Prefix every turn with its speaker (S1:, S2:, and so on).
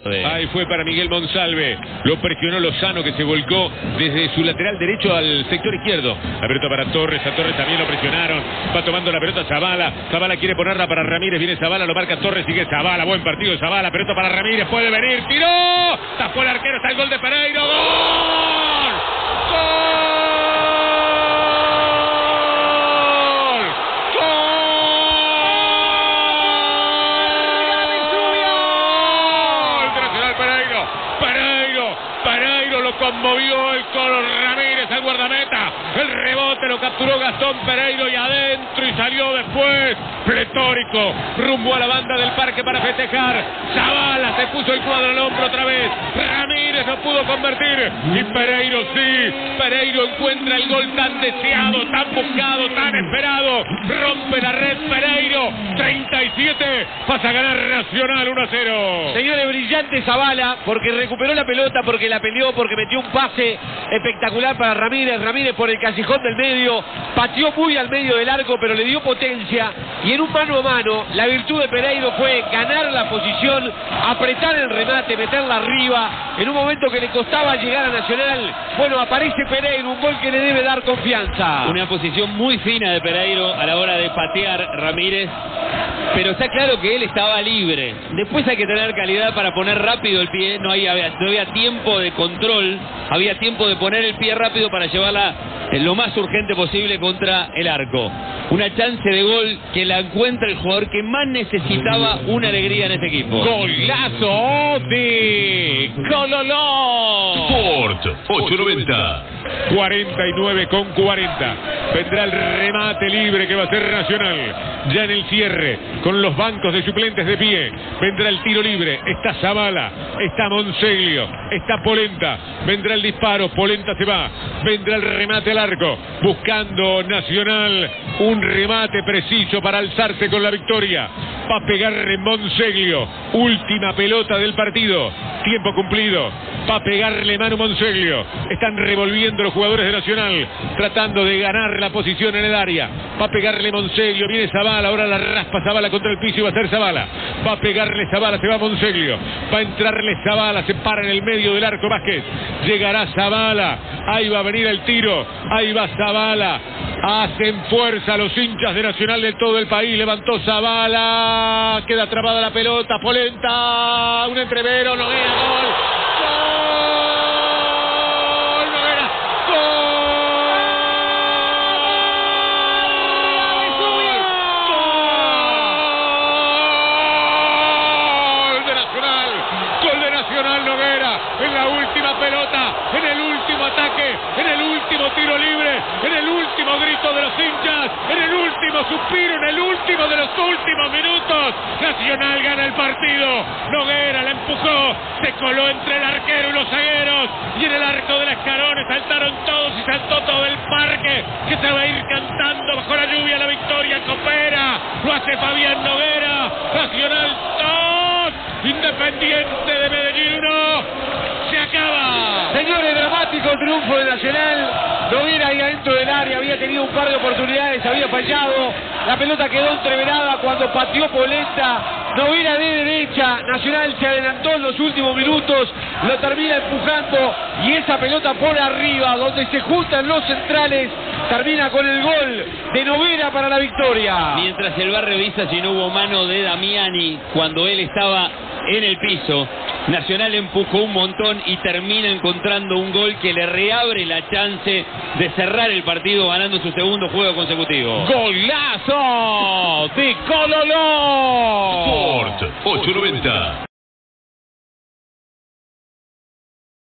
S1: Ahí fue para Miguel Monsalve. Lo presionó Lozano, que se volcó desde su lateral derecho al sector izquierdo. La pelota para Torres. A Torres también lo presionaron. Va tomando la pelota Zabala. Zabala quiere ponerla para Ramírez. Viene Zabala, lo marca Torres. Sigue Zabala. Buen partido de Zabala. Pelota para Ramírez. Puede venir. ¡Tiró! Tapó el arquero. Está el gol de Pereiro. ¡Gol! ¡Gol! Pereiro lo conmovió el Colo Ramírez al guardameta. El rebote lo capturó Gastón Pereiro y adentro y salió después. Pletórico, rumbo a la banda del parque para festejar. Zabala se puso el cuadro al hombro otra vez. Ramírez no pudo convertir. Y Pereiro sí. Pereiro encuentra el gol tan deseado, tan buscado, tan esperado. Rompe la red Pereiro. 37. Pasa a ganar Nacional 1-0.
S2: Señores, brillante Zabala porque recuperó la pelota, porque la peleó, porque metió un pase espectacular para Ramírez. Ramírez por el callejón del medio. Pateó muy al medio del arco, pero le dio potencia. Y en un mano a mano, la virtud de Pereiro fue ganar la posición, apretar el remate, meterla arriba. En un momento que le costaba llegar a Nacional, bueno, aparece Pereiro, un gol que le debe dar confianza.
S3: Una posición muy fina de Pereiro a la hora de patear Ramírez. Pero está claro que él estaba libre. Después hay que tener calidad para poner rápido el pie. No había tiempo de control. Había tiempo de poner el pie rápido para llevarla lo más urgente posible contra el arco. Una chance de gol que la encuentra el jugador que más necesitaba una alegría en este equipo.
S1: Golazo de Cololó.
S4: Sport 890.
S1: 49,40. Vendrá el remate libre que va a ser Nacional. Ya en el cierre, con los bancos de suplentes de pie. Vendrá el tiro libre. Está Zabala, está Monseglio, está Polenta. Vendrá el disparo, Polenta se va. Vendrá el remate al arco. Buscando Nacional un remate preciso para alzarse con la victoria. Va a pegar Monseglio. Última pelota del partido. Tiempo cumplido. Va a pegarle Manu Monseglio. Están revolviendo los jugadores de Nacional, tratando de ganar la posición en el área. Va a pegarle Monseglio. Viene Zabala. Ahora la raspa Zabala contra el piso y va a ser Zabala. Va a pegarle Zabala. Se va Monseglio. Va a entrarle Zabala. Se para en el medio del arco Vázquez. Llegará Zabala. Ahí va a venir el tiro. Ahí va Zabala. Hacen fuerza los hinchas de Nacional de todo el país. Levantó Zabala. Queda atrapada la pelota. Polenta. Un entrevero. Noguera. Gol. Gol. Noguera. Gol de Nacional. Gol de Nacional Noguera. En la última pelota. En el último ataque. En el último tiro libre. En el último grito de los hinchas. En el último suspiro. En el último de los últimos minutos. Nacional gana el partido. Noguera la empujó. Se coló entre el arquero y los zagueros. Y en el arco de las Escarones saltaron todos y saltó todo el parque. Que se va a ir cantando bajo la lluvia la victoria. Coopera. Lo hace Fabián Noguera. Nacional 2. Independiente de Medellín 1. Se acaba.
S2: Señores, dramático triunfo de Nacional. Noguera ahí adentro del área, había tenido un par de oportunidades, había fallado. La pelota quedó entreverada cuando pateó Polenta. Noguera de derecha. Nacional se adelantó en los últimos minutos. Lo termina empujando. Y esa pelota por arriba, donde se juntan los centrales, termina con el gol de Noguera para la victoria.
S3: Mientras el barrio avisa si no hubo mano de Damiani cuando él estaba en el piso, Nacional empujó un montón y termina encontrando un gol que le reabre la chance de cerrar el partido ganando su segundo juego consecutivo.
S1: ¡Golazo de Cololó!
S4: Sport 890.